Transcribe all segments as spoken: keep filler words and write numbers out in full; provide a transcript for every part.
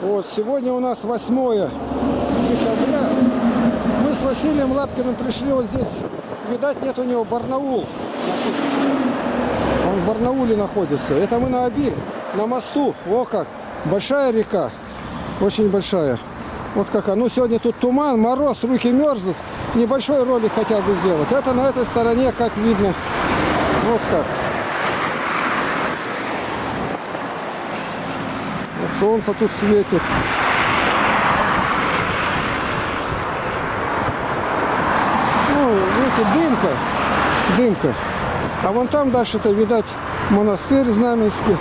Вот, сегодня у нас восьмое декабря. Мы с Василием Лапкиным пришли вот здесь. Видать, нет у него Барнаул. Он в Барнауле находится. Это мы на Оби, на мосту. О как! Большая река. Очень большая. Вот какая. Ну, сегодня тут туман, мороз, руки мерзнут. Небольшой ролик хотя бы сделать. Это на этой стороне, как видно. Вот как. Вот солнце тут светит. Ну, видите, дымка. Дымка. А вон там дальше-то, видать, монастырь Знаменский.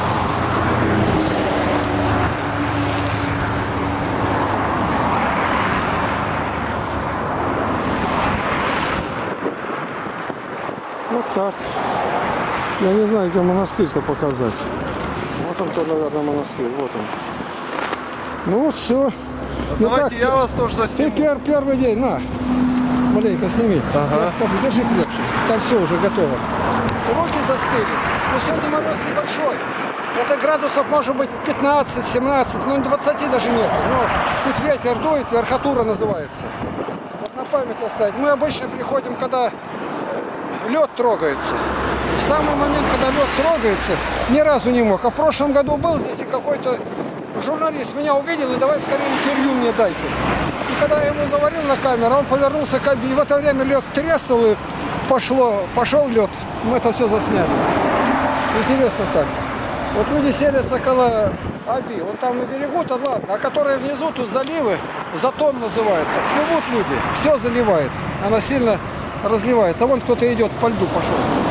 Вот так. Я не знаю, где монастырь-то показать. Вот он, то, наверное, монастырь. Вот он. Ну вот все. Ну Давайте как, я вас тоже засниму. Ты пер, первый день, на. Маленько сними. Ага. Я скажу, держи крепче. Там все уже готово. Руки застыли. Но сегодня мороз небольшой. Это градусов может быть пятнадцать-семнадцать, ну двадцать даже нет. Но тут ветер дует, верхотура называется. Вот на память оставить. Мы обычно приходим, когда лед трогается. В самый момент, когда лед трогается, ни разу не мог. А в прошлом году был здесь и какой-то журналист меня увидел, и давай скорее интервью мне дайте. И когда я ему говорил на камеру, он повернулся к Оби. И в это время лед треснул, и пошло, пошел лед. Мы это все засняли. Интересно так. Вот люди селятся около Оби. Вот там на берегу, то ладно. А которые внизу, тут заливы, затон называется. Плывут люди, все заливает. Она сильно разливается. А вон кто-то идет, по льду пошел.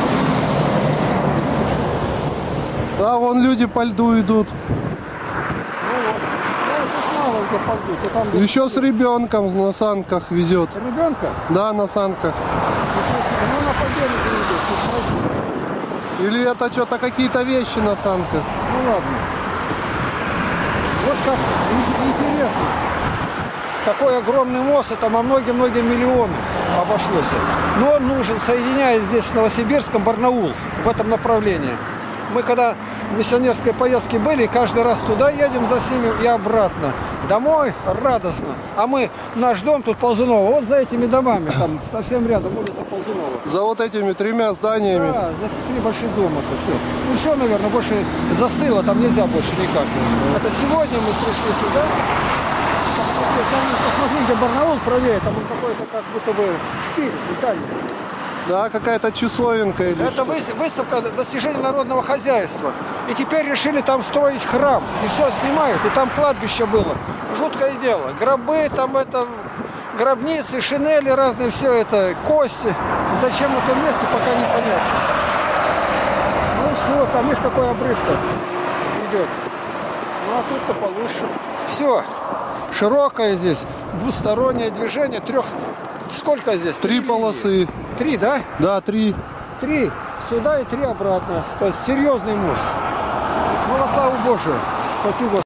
Да, вон люди по льду идут. Там еще с ребенком на санках везет. Ребенка? Да, на санках. Ну, на поделе идет. Или это что-то какие-то вещи на санках? Ну ладно. Вот как интересно. Такой огромный мост, это во многие-многие миллионы обошлось. Но он нужен, соединяет здесь с Новосибирском Барнаул в этом направлении. Мы когда в миссионерской поездке были, каждый раз туда едем, заснимем и обратно. Домой радостно. А мы, наш дом тут Ползунова, вот за этими домами, там совсем рядом улица Ползунова. За вот этими тремя зданиями? Да, за три больших дома-то все. Ну все, наверное, больше застыло, там нельзя больше никак. Это сегодня мы пришли туда. Посмотри, где Барнаул правее, там он какой-то как будто бы фильм, Италия. Да, какая-то часовенка или Это что? выставка достижений народного хозяйства. И теперь решили там строить храм. И все снимают. И там кладбище было. Жуткое дело. Гробы, там это, гробницы, шинели разные, все это, кости. Зачем в этом месте, пока непонятно. Ну все, там видишь, какой обрыв-то идет. Ну а тут-то получше. Все. Широкое здесь, двустороннее движение, трех... Сколько здесь? Три полосы. Три, да? Да, три. Три сюда и три обратно. То есть серьезный мост. Ну, во славу Божию. Спасибо.